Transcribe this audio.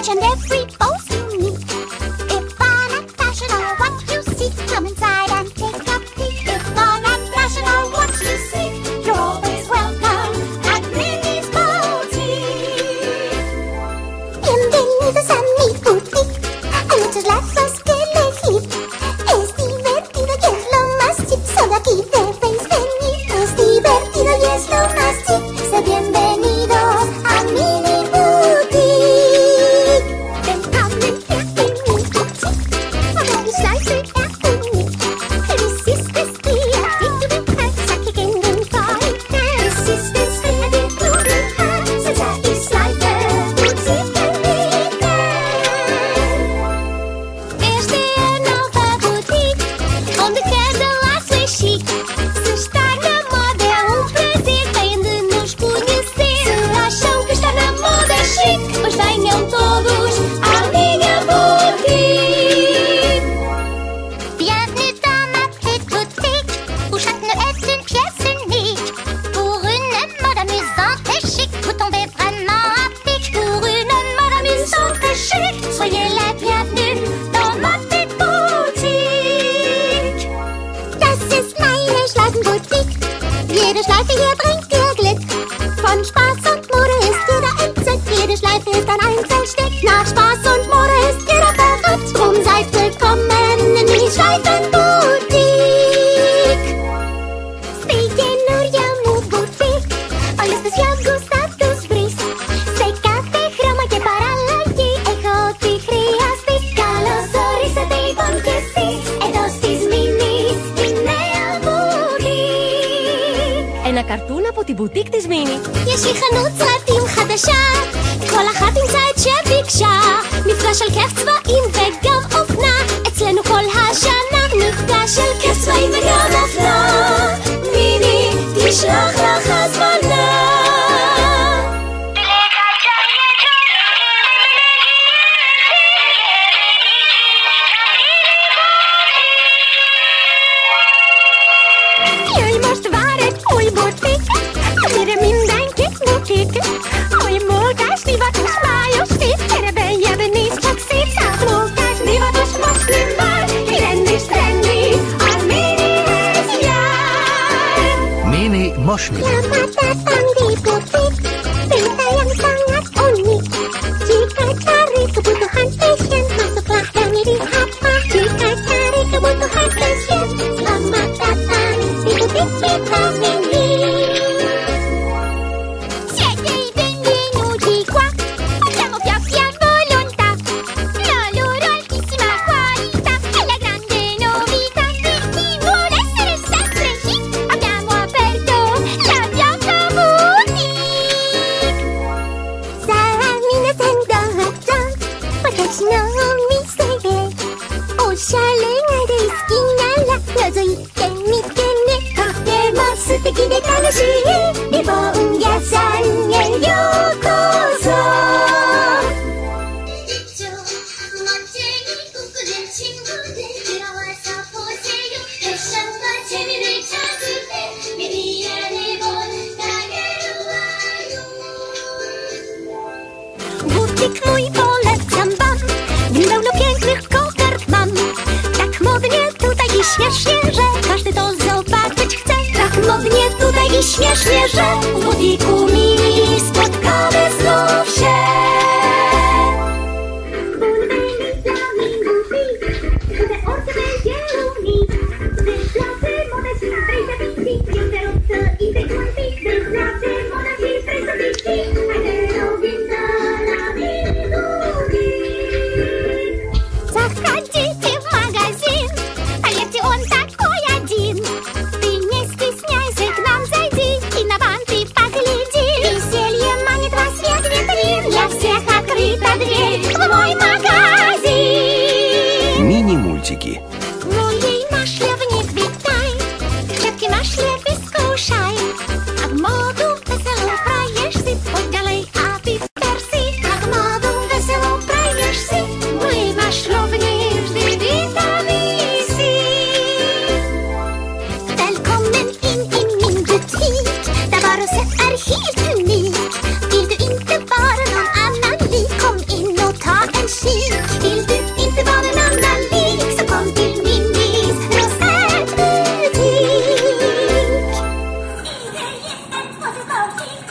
and every pose you meet. If fun and fashion are what you seek, come inside and take a peek. If fun and fashion are what you seek, you're always welcome at Minnie's Boutique. Bienvenidos a mi boutique. Hay muchos lazos que elegir. Es divertido y es lo más chic. Solo aquí debéis venir. Es divertido y es lo más chic. Sé bienvenidos a Minnie Boutique. Välkommen här till min butik. Varje slice är unik. Resistens fria, ditt du vill här. Saker ingen farlig här. Resistens fria, ditt du vill här. Så där i slicer, butiken ligger. Este är nova boutique. Om du quer de laço é chic. Se estar na moda é prazer. Vem de nos conhecer. Se acham que estar na moda é chic, pois venham todos à minha boutique. Bienvenue dans ma petite boutique, où chaque nœud est une pièce unique. Pour une mode amusante et chic, vous tombez vraiment à pic. Pour une mode amusante et chic, soyez les bienvenus dans ma petite boutique. Das ist meine Schleifenboutique. Jede Schleife hier bringt dir Glück. Von Spaß und Mode ist jeder entzückt. Jede Schleife ist ein Einzelstück. Nach Spaß und Mode ist jeder verrückt. Drum seid willkommen in die Schleifenboutique. Sprijinuri mu boutique. All special gustatus bris. Sei café chroma que para lagi. Echo ti criastis. Calosori se dei bon que si. Edostis minis. Inea boutique. Ένα καρτούν από την μπουτίκ της Μίνι. יש לי חנות סרטים חדשה, כל אחת תמצא את שביקשה. מפגש של כיף צבעים וגם אופנה, אצלנו כל השנה מפגש של כיף צבעים וגם אופנה. מיני תשלח לך הזמנה. Jij moest waar het goeie boutique. Midden in mijn boutique. Goeie multas, die wat ons bij ons ziet. En ben je er niet wat ziet. Zelf multas, die wat ons moslim maar. Trendy, trendy, aan Minnie is jij. Minnie Moshmi. Lamata ang di boutique. Benta yang sangat unik. Jika cari kebutuhan fashion, masuklah kami di apa. Jika cari kebutuhan fashion, selamat datang di boutique kita Minnie. Siete i benvenuti qua. Facciamo piaffi a volontà. La loro altissima qualità è la grande novità. Per chi vuole essere sempre chic, abbiamo aperto la piazza boutique. Sarà minasan dohaton, watashi no omiseへ。おしゃれなデスキなら覗いてみてね。とても素敵で楽しいリボン屋さんへようこそ。Butik mój polecam wam. Pełno pięknych kokard mam. Tak modnie tutaj i śmiesznie, że każdy to zobaczyć chce. Tak modnie tutaj i śmiesznie, że w butiku Minnie spotkamy znów się. Заходите в магазин, поверьте, он такой один. Ты не стесняйся, к нам зайди и на банты погляди. Bow-Toons.